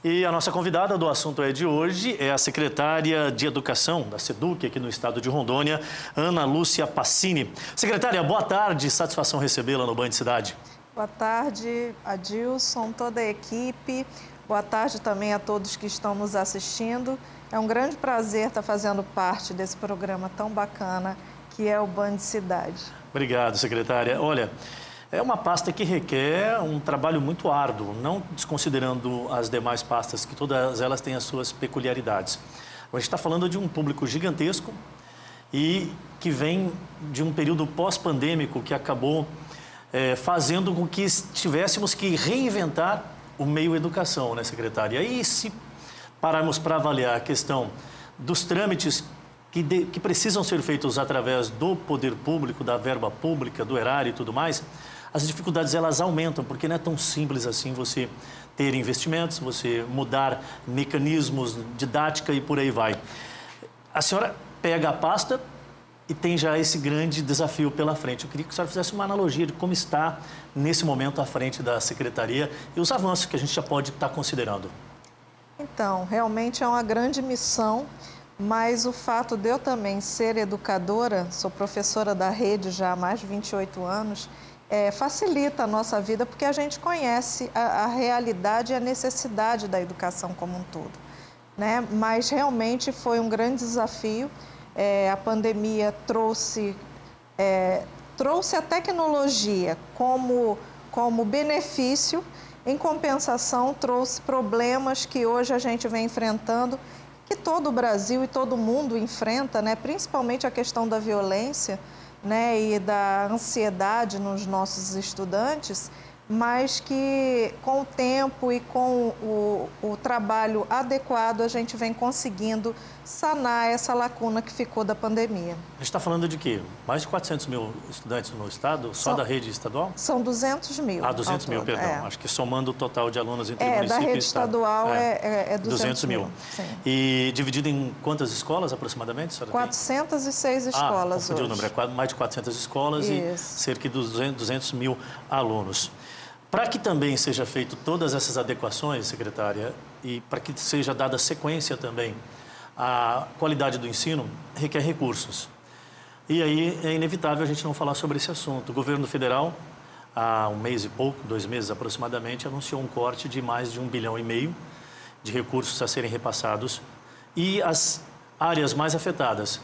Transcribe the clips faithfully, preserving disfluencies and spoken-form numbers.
E a nossa convidada do assunto é de hoje é a secretária de Educação da SEDUC aqui no estado de Rondônia, Ana Lúcia Passini. Secretária, boa tarde, satisfação recebê-la no Band Cidade. Boa tarde, Adilson, toda a equipe. Boa tarde também a todos que estão nos assistindo. É um grande prazer estar fazendo parte desse programa tão bacana que é o Band Cidade. Obrigado, secretária. Olha, é uma pasta que requer um trabalho muito árduo, não desconsiderando as demais pastas, que todas elas têm as suas peculiaridades. A gente está falando de um público gigantesco e que vem de um período pós-pandêmico que acabou é, fazendo com que tivéssemos que reinventar o meio educação, né, secretária? E aí, se pararmos para avaliar a questão dos trâmites que, de, que precisam ser feitos através do poder público, da verba pública, do erário e tudo mais, as dificuldades elas aumentam, porque não é tão simples assim você ter investimentos, você mudar mecanismos, didática e por aí vai. A senhora pega a pasta e tem já esse grande desafio pela frente. Eu queria que a senhora fizesse uma analogia de como está, nesse momento, à frente da secretaria e os avanços que a gente já pode estar considerando. Então, realmente é uma grande missão, mas o fato de eu também ser educadora, sou professora da rede já há mais de vinte e oito anos, é, facilita a nossa vida porque a gente conhece a, a realidade e a necessidade da educação como um todo, né? Mas realmente foi um grande desafio. É, a pandemia trouxe, é, trouxe a tecnologia como, como benefício, em compensação trouxe problemas que hoje a gente vem enfrentando, que todo o Brasil e todo mundo enfrenta, né? Principalmente a questão da violência, né? E da ansiedade nos nossos estudantes, mas que com o tempo e com o, o trabalho adequado a gente vem conseguindo sanar essa lacuna que ficou da pandemia. A gente está falando de quê? Mais de quatrocentos mil estudantes no estado, só são, da rede estadual? São duzentos mil. Ah, duzentos mil, perdão. É. Acho que somando o total de alunos entre é, município da rede e estado. estadual é, é, é duzentos mil. Sim. E dividido em quantas escolas aproximadamente? quatrocentas e seis escolas ah, hoje. o número, é mais de quatrocentas escolas. Isso. E cerca de duzentos mil alunos. Para que também seja feito todas essas adequações, secretária, e para que seja dada sequência também à qualidade do ensino, requer recursos. E aí é inevitável a gente não falar sobre esse assunto. O governo federal, há um mês e pouco, dois meses aproximadamente, anunciou um corte de mais de um bilhão e meio de recursos a serem repassados. E as áreas mais afetadas,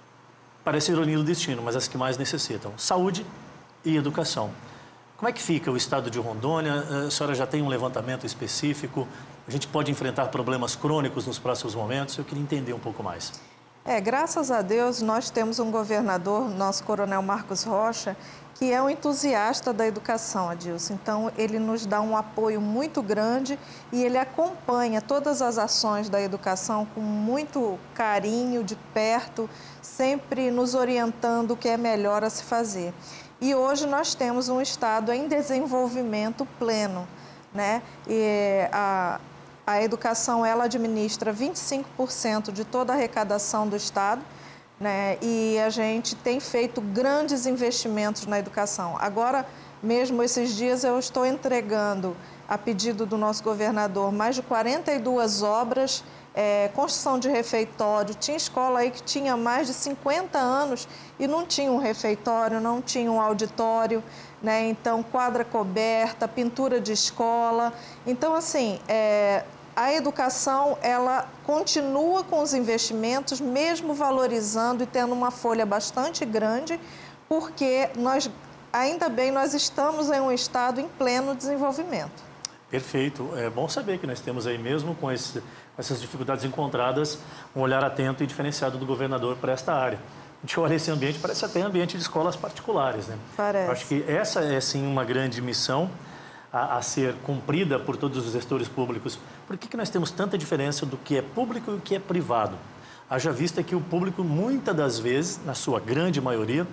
parece ironia do destino, mas as que mais necessitam, saúde e educação. Como é que fica o estado de Rondônia? A senhora já tem um levantamento específico? A gente pode enfrentar problemas crônicos nos próximos momentos? Eu queria entender um pouco mais. É, graças a Deus, nós temos um governador, nosso coronel Marcos Rocha, que é um entusiasta da educação, Adilson. Então, ele nos dá um apoio muito grande e ele acompanha todas as ações da educação com muito carinho, de perto, sempre nos orientando o que é melhor a se fazer. E hoje nós temos um estado em desenvolvimento pleno, né? E a, a educação, ela administra vinte e cinco por cento de toda a arrecadação do estado, né? E a gente tem feito grandes investimentos na educação. Agora, mesmo esses dias, eu estou entregando, a pedido do nosso governador, mais de quarenta e duas obras, É, construção de refeitório. Tinha escola aí que tinha mais de cinquenta anos e não tinha um refeitório, não tinha um auditório, né? Então, quadra coberta, pintura de escola. Então, assim, é, a educação, ela continua com os investimentos, mesmo valorizando e tendo uma folha bastante grande, porque nós, ainda bem, nós estamos em um estado em pleno desenvolvimento. Perfeito. É bom saber que nós temos aí, mesmo com esse, essas dificuldades encontradas, um olhar atento e diferenciado do governador para esta área. A gente olha esse ambiente, parece até ambiente de escolas particulares, né? Parece. Eu acho que essa é, sim, uma grande missão a, a ser cumprida por todos os gestores públicos. Por que que nós temos tanta diferença do que é público e o que é privado? Haja vista que o público, muitas das vezes, na sua grande maioria,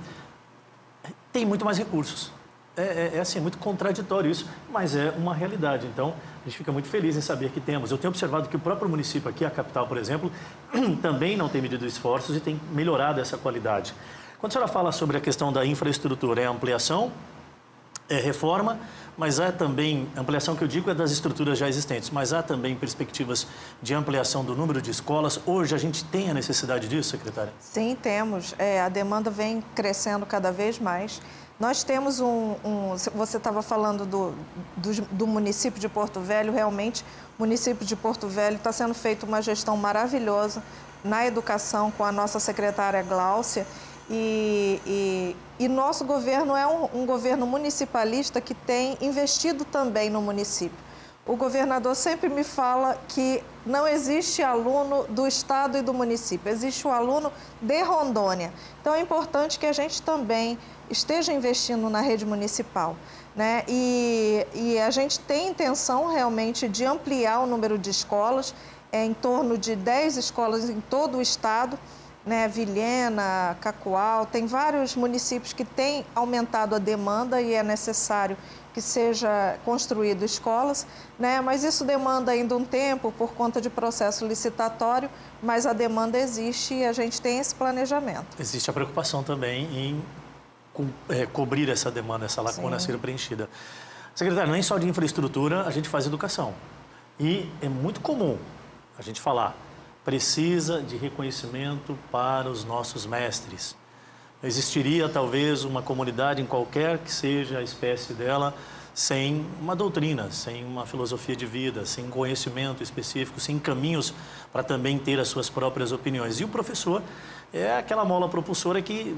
tem muito mais recursos. É, é, é assim, muito contraditório isso, mas é uma realidade. Então, a gente fica muito feliz em saber que temos. Eu tenho observado que o próprio município aqui, a capital, por exemplo, também não tem medido esforços e tem melhorado essa qualidade. Quando a senhora fala sobre a questão da infraestrutura, é ampliação é reforma, mas há também, ampliação que eu digo é das estruturas já existentes, mas há também perspectivas de ampliação do número de escolas. Hoje a gente tem a necessidade disso, secretária? Sim, temos. É, a demanda vem crescendo cada vez mais. Nós temos um... um você estava falando do, do, do município de Porto Velho, realmente o município de Porto Velho está sendo feita uma gestão maravilhosa na educação com a nossa secretária Gláucia. E, e, e nosso governo é um, um governo municipalista que tem investido também no município. O governador sempre me fala que não existe aluno do estado e do município, existe o aluno de Rondônia. Então é importante que a gente também esteja investindo na rede municipal, né? E, e a gente tem intenção realmente de ampliar o número de escolas, é, em torno de dez escolas em todo o estado. Né, Vilhena, Cacoal, tem vários municípios que têm aumentado a demanda e é necessário que seja construído escolas, né, mas isso demanda ainda um tempo por conta de processo licitatório, mas a demanda existe e a gente tem esse planejamento. Existe a preocupação também em co é, cobrir essa demanda, essa lacuna Sim. ser preenchida. Secretário, nem só de infraestrutura a gente faz educação e é muito comum a gente falar precisa de reconhecimento para os nossos mestres. Existiria talvez uma comunidade, em qualquer que seja a espécie dela, sem uma doutrina, sem uma filosofia de vida, sem conhecimento específico, sem caminhos para também ter as suas próprias opiniões. E o professor é aquela mola propulsora que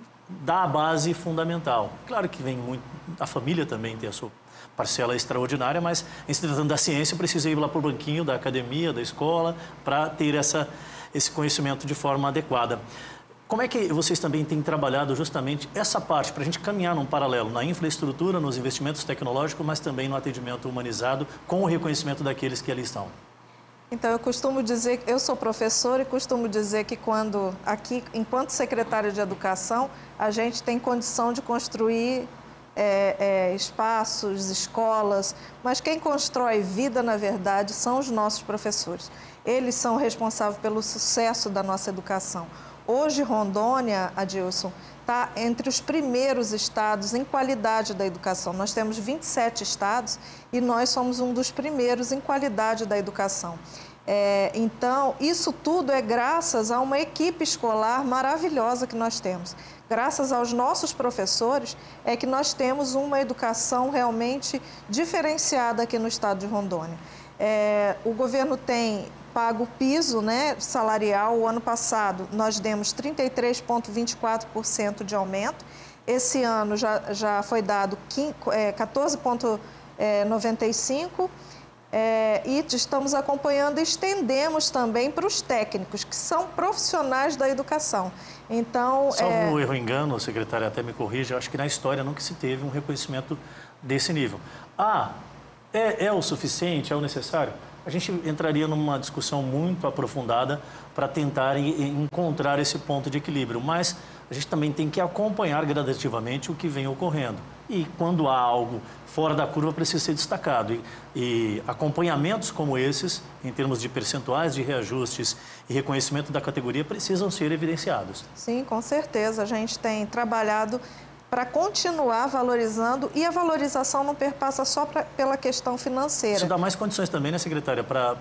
dá a base fundamental. Claro que vem muito, a família também tem a sua parcela extraordinária, mas em se tratando da ciência, precisa ir lá para o banquinho da academia, da escola, para ter essa, esse conhecimento de forma adequada. Como é que vocês também têm trabalhado justamente essa parte, para a gente caminhar num paralelo na infraestrutura, nos investimentos tecnológicos, mas também no atendimento humanizado, com o reconhecimento daqueles que ali estão? Então, eu costumo dizer, eu sou professora e costumo dizer que quando, aqui, enquanto secretária de Educação, a gente tem condição de construir É, é, espaços, escolas, mas quem constrói vida, na verdade, são os nossos professores. Eles são responsáveis pelo sucesso da nossa educação. Hoje, Rondônia, Adilson, está entre os primeiros estados em qualidade da educação. Nós temos vinte e sete estados e nós somos um dos primeiros em qualidade da educação. É, então, isso tudo é graças a uma equipe escolar maravilhosa que nós temos. Graças aos nossos professores é que nós temos uma educação realmente diferenciada aqui no estado de Rondônia. É, o governo tem pago o piso, né, salarial. O ano passado nós demos trinta e três vírgula vinte e quatro por cento de aumento. Esse ano já, já foi dado quatorze vírgula noventa e cinco por cento. É, e estamos acompanhando e estendemos também para os técnicos, que são profissionais da educação. Então, Salvo é... um erro ou engano, secretária, até me corrija, eu acho que na história nunca se teve um reconhecimento desse nível. Ah, é, é o suficiente, é o necessário? A gente entraria numa discussão muito aprofundada para tentar encontrar esse ponto de equilíbrio, mas a gente também tem que acompanhar gradativamente o que vem ocorrendo. E quando há algo fora da curva, precisa ser destacado. E, e acompanhamentos como esses, em termos de percentuais de reajustes e reconhecimento da categoria, precisam ser evidenciados. Sim, com certeza. A gente tem trabalhado para continuar valorizando, e a valorização não perpassa só pra, pela questão financeira. Isso dá mais condições também, né, secretária, para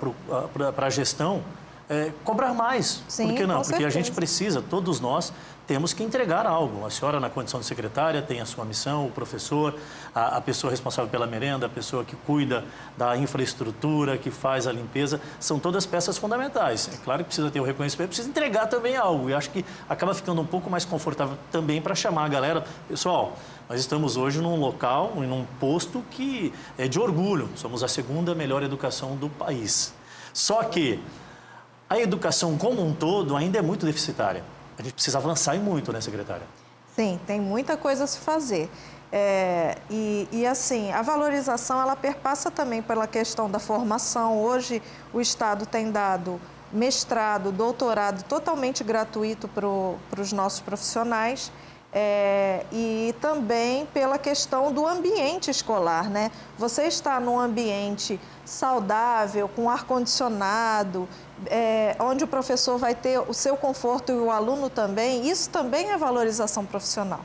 a gestão é, cobrar mais. Sim, por que não? com Porque certeza. a gente precisa, todos nós, temos que entregar algo. A senhora, na condição de secretária, tem a sua missão, o professor, a, a pessoa responsável pela merenda, a pessoa que cuida da infraestrutura, que faz a limpeza, são todas peças fundamentais. É claro que precisa ter o reconhecimento, precisa entregar também algo. E acho que acaba ficando um pouco mais confortável também para chamar a galera. Pessoal, nós estamos hoje num local, num posto que é de orgulho. Somos a segunda melhor educação do país. Só que a educação como um todo ainda é muito deficitária. A gente precisa avançar e muito, né, secretária? Sim, tem muita coisa a se fazer. É, e, e, assim, a valorização, ela perpassa também pela questão da formação. Hoje, o Estado tem dado mestrado, doutorado totalmente gratuito para os nossos profissionais. É, e também pela questão do ambiente escolar, né? Você está num ambiente saudável, com ar-condicionado, é, onde o professor vai ter o seu conforto e o aluno também, isso também é valorização profissional.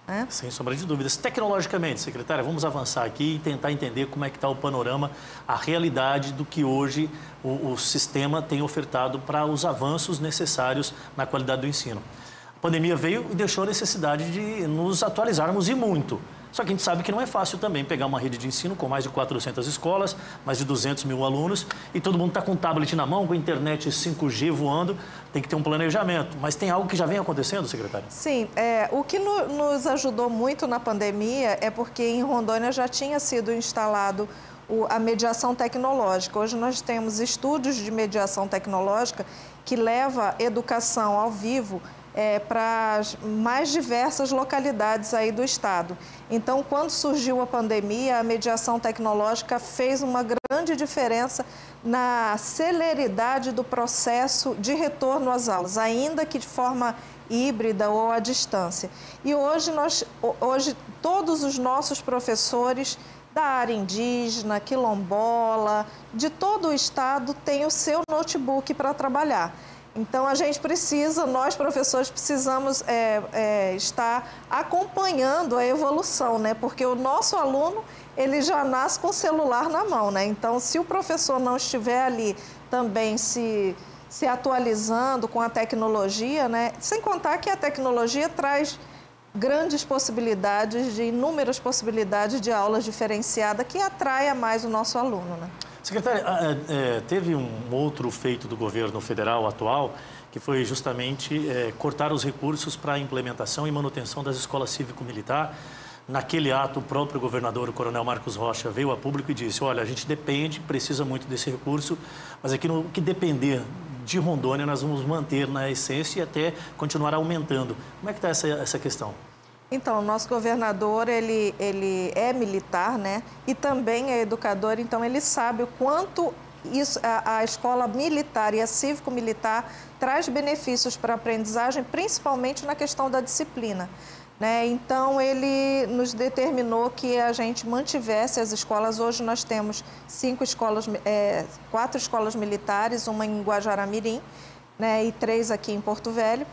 né? Sem sombra de dúvidas. Tecnologicamente, secretária, vamos avançar aqui e tentar entender como é que está o panorama, a realidade do que hoje o, o sistema tem ofertado para os avanços necessários na qualidade do ensino. A pandemia veio e deixou a necessidade de nos atualizarmos e muito. Só que a gente sabe que não é fácil também pegar uma rede de ensino com mais de quatrocentas escolas, mais de duzentos mil alunos, e todo mundo está com um tablet na mão, com a internet cinco G voando, tem que ter um planejamento. Mas tem algo que já vem acontecendo, secretária? Sim, é, o que no, nos ajudou muito na pandemia é porque em Rondônia já tinha sido instalado o, a mediação tecnológica. Hoje nós temos estúdios de mediação tecnológica que leva educação ao vivo É, para as mais diversas localidades aí do estado. Então, quando surgiu a pandemia, a mediação tecnológica fez uma grande diferença na celeridade do processo de retorno às aulas, ainda que de forma híbrida ou à distância. E hoje, nós, hoje todos os nossos professores da área indígena, quilombola, de todo o estado, têm o seu notebook para trabalhar. Então, a gente precisa, nós professores precisamos é, é, estar acompanhando a evolução, né? Porque o nosso aluno, ele já nasce com o celular na mão, né? Então, se o professor não estiver ali também se, se atualizando com a tecnologia, né? Sem contar que a tecnologia traz grandes possibilidades, de inúmeras possibilidades de aulas diferenciadas que atraia mais o nosso aluno, né? Secretária, é, teve um outro feito do governo federal atual, que foi justamente é, cortar os recursos para a implementação e manutenção das escolas cívico-militar. Naquele ato, o próprio governador, o coronel Marcos Rocha, veio a público e disse, olha, a gente depende, precisa muito desse recurso, mas aqui no que depender de Rondônia, nós vamos manter na essência e até continuar aumentando. Como é que está essa, essa questão? Então, o nosso governador, ele, ele é militar, né? E também é educador, então ele sabe o quanto isso, a, a escola militar e a cívico-militar traz benefícios para a aprendizagem, principalmente na questão da disciplina, né? Então, ele nos determinou que a gente mantivesse as escolas. Hoje nós temos cinco escolas, é, quatro escolas militares, uma em Guajará-Mirim, né? E três aqui em Porto Velho.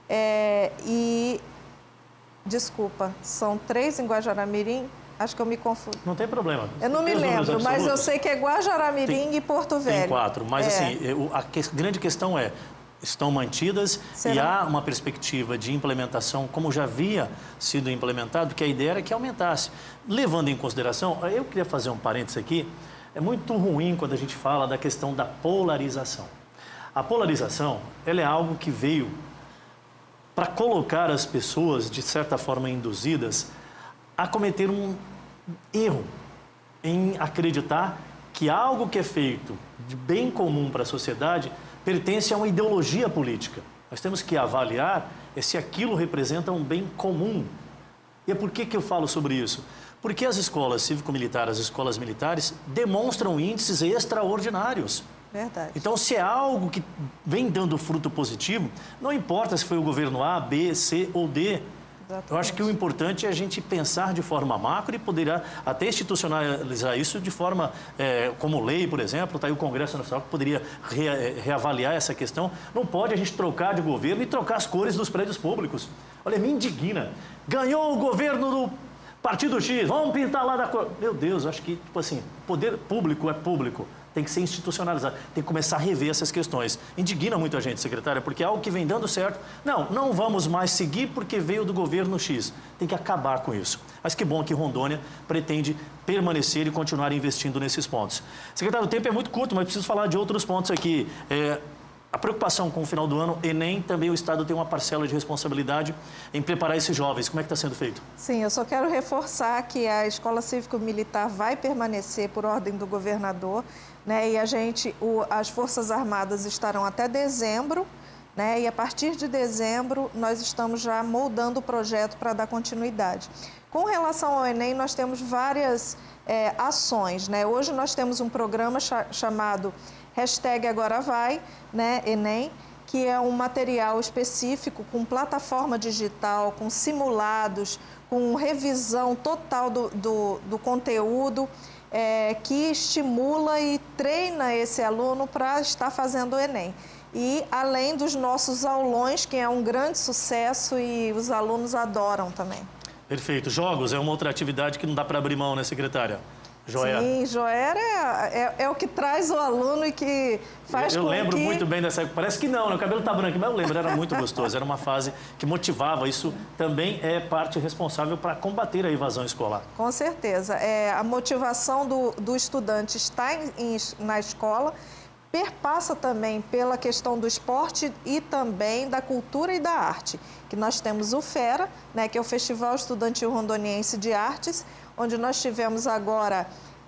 É, e... Desculpa, são três em Guajará-Mirim? Acho que eu me confundo. Não tem problema. Eu não me lembro, mas eu sei que é Guajará-Mirim e Porto Velho. Tem quatro, mas é. assim, a que, grande questão é, estão mantidas. Será? E há uma perspectiva de implementação, como já havia sido implementado, que a ideia era que aumentasse. Levando em consideração, eu queria fazer um parênteses aqui, é muito ruim quando a gente fala da questão da polarização. A polarização, ela é algo que veio para colocar as pessoas, de certa forma induzidas, a cometer um erro em acreditar que algo que é feito de bem comum para a sociedade pertence a uma ideologia política. Nós temos que avaliar se aquilo representa um bem comum. E é por que que eu falo sobre isso? Porque as escolas cívico-militares, as escolas militares, demonstram índices extraordinários. Verdade. Então, se é algo que vem dando fruto positivo, não importa se foi o governo A, B, C ou D. Exatamente. Eu acho que o importante é a gente pensar de forma macro e poder até institucionalizar isso de forma, é, como lei, por exemplo, está aí o Congresso Nacional que poderia re, reavaliar essa questão. Não pode a gente trocar de governo e trocar as cores dos prédios públicos. Olha, me indigna. Ganhou o governo do Partido X, vamos pintar lá da cor. Meu Deus, acho que, tipo assim, poder público é público. Tem que ser institucionalizado, tem que começar a rever essas questões. Indigna muito a gente, secretária, porque é algo que vem dando certo. Não, não vamos mais seguir porque veio do governo X. Tem que acabar com isso. Mas que bom que Rondônia pretende permanecer e continuar investindo nesses pontos. Secretário, o tempo é muito curto, mas preciso falar de outros pontos aqui. É, a preocupação com o final do ano, Enem, também o Estado tem uma parcela de responsabilidade em preparar esses jovens. Como é que está sendo feito? Sim, eu só quero reforçar que a Escola Cívico-Militar vai permanecer por ordem do governador, né? E a gente, o, as Forças Armadas estarão até dezembro, né? E a partir de dezembro nós estamos já moldando o projeto para dar continuidade. Com relação ao Enem, nós temos várias é, ações, né? Hoje nós temos um programa cha chamado Hashtag Agora Vai, né, Enem, que é um material específico com plataforma digital, com simulados, com revisão total do, do, do conteúdo, é, que estimula e treina esse aluno para estar fazendo o Enem. E além dos nossos aulões, que é um grande sucesso e os alunos adoram também. Perfeito. Jogos é uma outra atividade que não dá para abrir mão, né, secretária? Joer. Sim, Joer é, é, é o que traz o aluno e que faz eu, eu com lembro que... muito bem dessa época. Parece que não, né? O cabelo tá branco, mas eu lembro, era muito gostoso. Era uma fase que motivava. Isso também é parte responsável para combater a evasão escolar. Com certeza. É, a motivação do, do estudante estar em, em, na escola perpassa também pela questão do esporte e também da cultura e da arte. Que nós temos o FERA, né, que é o Festival Estudantil Rondoniense de Artes, onde nós tivemos agora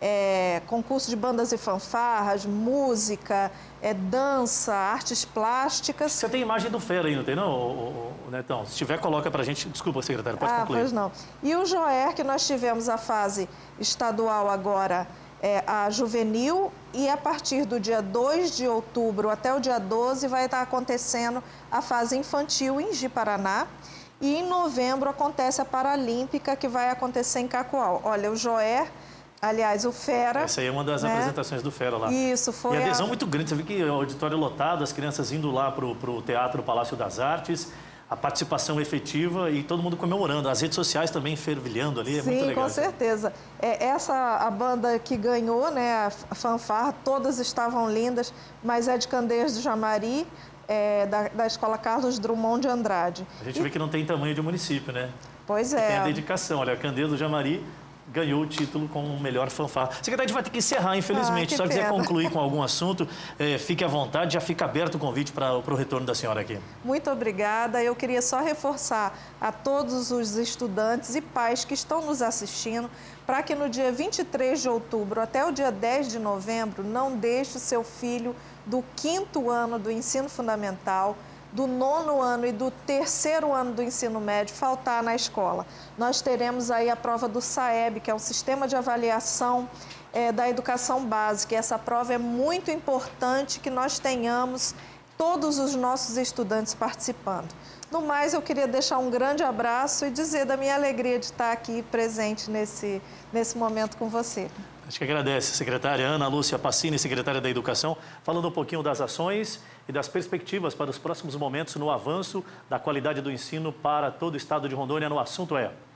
é, concurso de bandas e fanfarras, música, é, dança, artes plásticas. Você tem imagem do FERA aí, não tem não, o, o Netão? Se tiver, coloca pra gente. Desculpa, secretário, pode ah, concluir. Pois não. E o Joer, que nós tivemos a fase estadual agora, é, a juvenil, e a partir do dia dois de outubro até o dia doze vai estar acontecendo a fase infantil em Ji-Paraná. E em novembro acontece a Paralímpica, que vai acontecer em Cacoal. Olha, o Joer, aliás, o FERA... Essa aí é uma das né? apresentações do FERA lá. Isso, foi E a adesão a... muito grande. Você viu que o auditório lotado, as crianças indo lá para o Teatro Palácio das Artes, a participação efetiva e todo mundo comemorando. As redes sociais também fervilhando ali, é Sim, muito legal. com certeza. É, essa, a banda que ganhou, né, a fanfarra, todas estavam lindas, mas é de Candeias do Jamari, É, da, da Escola Carlos Drummond de Andrade. A gente e... vê que não tem tamanho de município, né? Pois é. Tem a dedicação. Olha, a Candeias do Jamari ganhou o título com o melhor fanfarra. Secretário, a gente vai ter que encerrar, infelizmente. Ah, Se a quiser pena. concluir com algum assunto, é, fique à vontade. Já fica aberto o convite para o retorno da senhora aqui. Muito obrigada. Eu queria só reforçar a todos os estudantes e pais que estão nos assistindo para que no dia vinte e três de outubro até o dia dez de novembro não deixe o seu filho do quinto ano do ensino fundamental, do nono ano e do terceiro ano do ensino médio faltar na escola. Nós teremos aí a prova do SAEB, que é um sistema de avaliação é, da educação básica. E essa prova é muito importante que nós tenhamos todos os nossos estudantes participando. No mais, eu queria deixar um grande abraço e dizer da minha alegria de estar aqui presente nesse, nesse momento com você. Acho que agradece, secretária Ana Lúcia Passini, secretária da Educação, falando um pouquinho das ações e das perspectivas para os próximos momentos no avanço da qualidade do ensino para todo o estado de Rondônia no Assunto É.